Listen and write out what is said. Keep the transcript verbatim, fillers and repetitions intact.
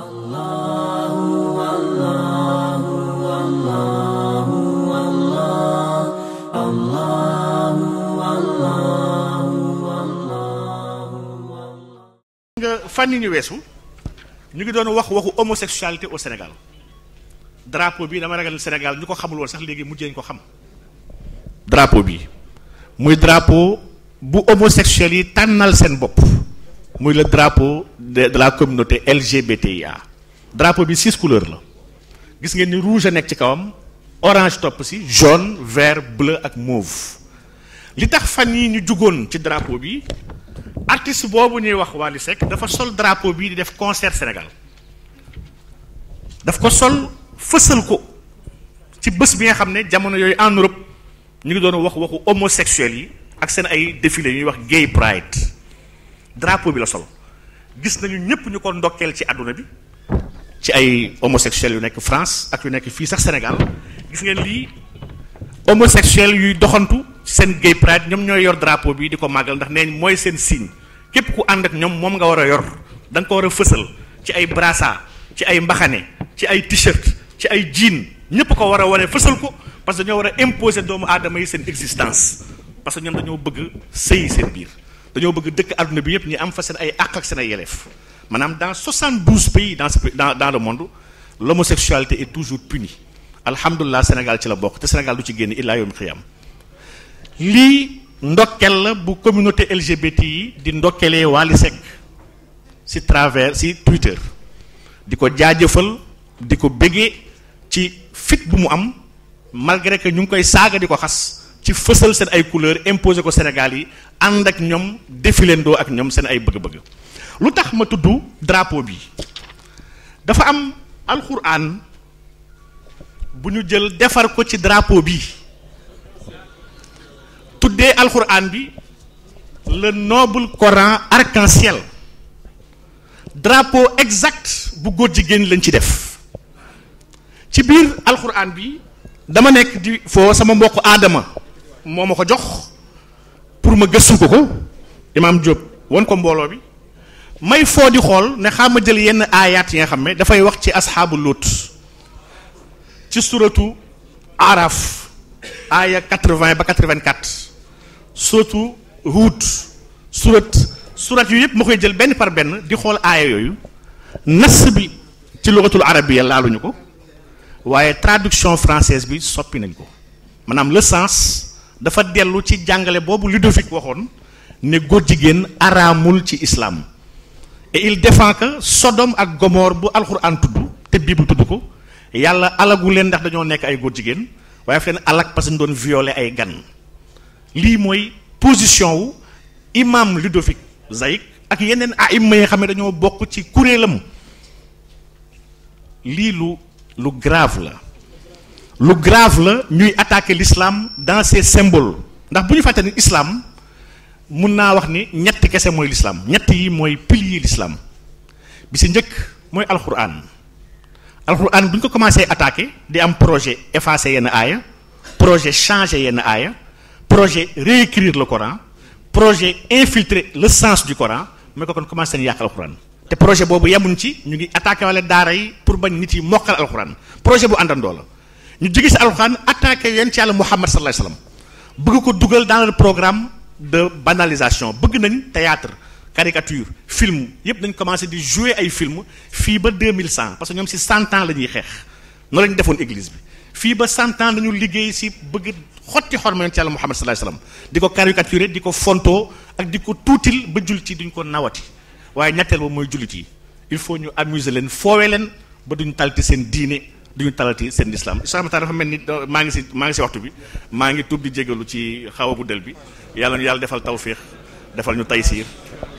fan yi ñu weesu ñu ngi doon wax waxu homosexualité au Sénégal drapeau bi dama ragal Sénégal ñu ko xamul woon sax léegi mujjee ñu ko xam drapeau bi muy drapeau bu homosexuels yi tànnal seen bopp muy le drapeau de de la communauté L G B T I A drapeau bi six couleurs la gis ngeen ni rouge a nekk ci kawam orange topp si jaune vert bleu ak mauve li tax fan yi ñu jugoon ci drapeau bi artiste boobu ñuy wax Wally Seck dafa sol drapeau bii di def concert Sénégal daf ko sol fësal ko ci bés bi nga xam ne jamono yooyu en Europe ñu ngi doon wax waxu homosexuels yi ak seen ay défilé ñuy wax gay pride drapeau bi la sol gis nañu ñëpp ñu ko ndokkeel ci àdduna bi ci ay homosexuels yu nekk France ak yu nekk fii sax Sénégal gis ngeen lii homosexuels yuy doxantu seen gay pride ñoom ñooy yor drapeau bi di ko màggal ndax nee mooy seen signe képp ku ànd ak ñoom moom nga war a yor da nga ko war a fësal ci ay brassard ci ay mbaxane ci ay t-shirt ci ay jean ñëpp ko war a wane fësal ko parce que dañoo war a imposer doomu aadama yi seen existence parce que ñoom dañoo bëgg sëyi seen biir dañoo bëgg dëkk àdduna bi yëpp ñu am fa seen ay àq ak seen ay yelleef maanaam dans soixante-douze pays dans ce dans dans le monde l'homosexualité est toujours punie alhamdulilah Sénégal ci la bokk te Sénégal du ci génn illaa yawm xiyam lii ndokkel la bu communauté L G B T yi di ndokkelee Wally Seck si travers si Twitter di ko jaajëfal di ko bëggee ci fit bu mu am malgré que ñu ngi koy saaga di ko xas ci fësal seen ay couleurs imposé ko Sénégal yi ànd ak ñoom défilandoo ak ñoom seen ay bëgg-bëgg lu tax ma tudd drapeau bi dafa am alxuraan bu ñu jël defar ko ci drapeau bi tuddee alxuraan bi le noble Coran arc-en-ciel drapeau exact bu góor jigéen lañ ci def ci biir alxuraan bi dama nekk di foo sama mbokk aadama moo ma ko jox pour ma gëstu ko ko Imaam Diop won ko mbooloo bi may foo di xool ne xam ma jël yenn aayaat yi nga xam ne dafay wax ci asxaabu Luut ci suratu Araf aaya quatre-vingts ba quatre-vingt-quatre suratu Huud surat surat yu yëpp ma koy jël benn par benn di xool aaya yooyu nas bi ci lugatul arabiya laaluñu ko waaye traduction française bi soppi nañ ko maanaam le sens dafa dellu ci jàngale boobu Ludovic waxoon ne góor jigéen araamul ci islam et il défend que Sodome ak Gomorre bu alxuraan tudd te Bible tudd ko yàlla alagu leen ndax dañoo nekk ay góor jigéen waaye fi leen alag parce que ñu doon violer ay gan lii mooy position wu imam Ludovic Zaïk ak yeneen aïma yi xam ne dañoo bokk ci kuréelam lii lu lu grave la lu grave la ñuy attaquer l'islam dans ses symboles ndax bu ñu fàtte ni islam mun naa wax ni ñetti kese mooy l'islam ñett yi mooy pilier l'islam bi si njëkk mooy alxuraan alxuraan bu ñu ko commencé attaquer di am projet effacer yenn aaya projet changer yenn aaya projet réécrire le Coran projet infiltrer le sens du Coran mooy ko kon commencé nañu yàq alxuraan te projet boobu yemuñ ci ñu ngi attaqué wala daara yi pour bañ nit yi mokkal alxuraan projet bu àndandoo la ñu jóge si alxuraan attaqué yéen ci yàlla Muhammad sallallahu alayhi wasallam bëgg ko dugal dans le programme de banalisation bëgg nañ théâtre caricature film yëpp dañ commencé di jouer ay film fii ba deux mille cent parce que ñoom si cent ans la ñuy xeex noonu la ñu defoon église bi fii ba cent ans dañu liggéey si bëgg xotti xorma yonent yàlla Muhammad sallallahu alayhi wasallam di ko caricaturer di ko fontoo ak di ko tuutil ba jullit yi duñ ko nawati waaye ñetteel ba mooy jullit yi il faut ñu amuser leen foowee leen ba duñu talati seen diine duñu talati seen islam islam dafa mel ni maa ngi si maa ngi si waxtu bi maa ngi tuub di jégalu ci xaw a guddal bi yàlla ñu yàlla defal tawfiix defal ñu taysiir